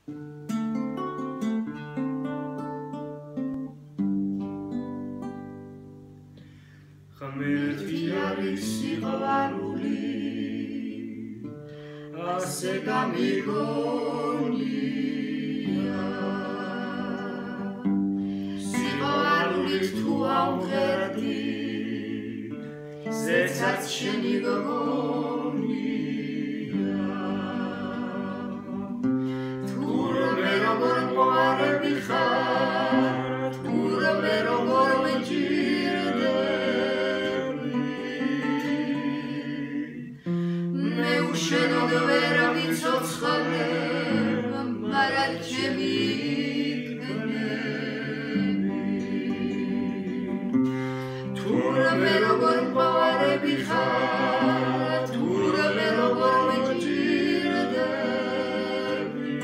ღმერთი არის სიყვარული, ასე გამიგონია. სიყვარულით თუ ამღერდი, ზეცაც შენი გგონია. თურმე როგორ მყარები ხარ, თურმე როგორ შენოდ ვერ ვიცოცხლე, მაგრამ ჩემი იქნები. თურმე როგორ მყარები ხარ, თურმე როგორ მეჭირდები,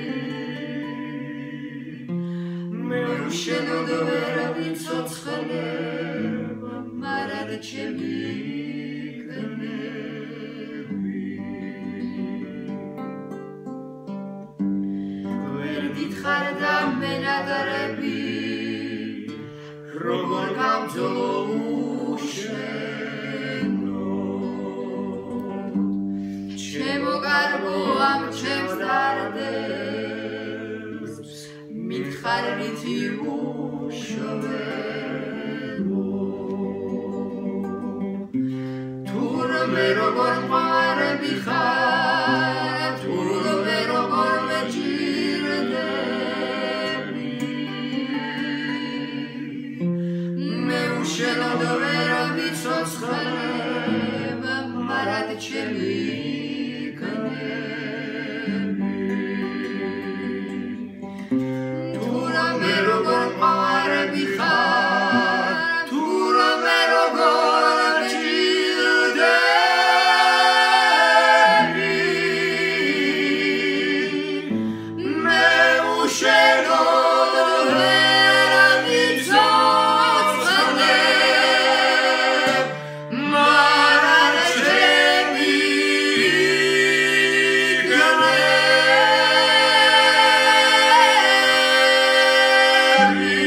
მე შენოდ ვერ ვიცოცხლე, მაგრამ ჩემი იქნები. ხარ და მენადრები, როგორ გამძლო უშენო. ჩემო კარგო ამ ჩემს დარდებს, მითხარ რითი უშვენო. თურმე როგორ მყარები ხარ, თურმე როგორ შენოდ ვერ ვიცოცხლე, მაგრამ ჩემი იქნები. თურმე როგორ მყარები ხარ, თურმე როგორ მეჭირდები, მე უშენოდ ვერ ვიცოცხლე, Amen.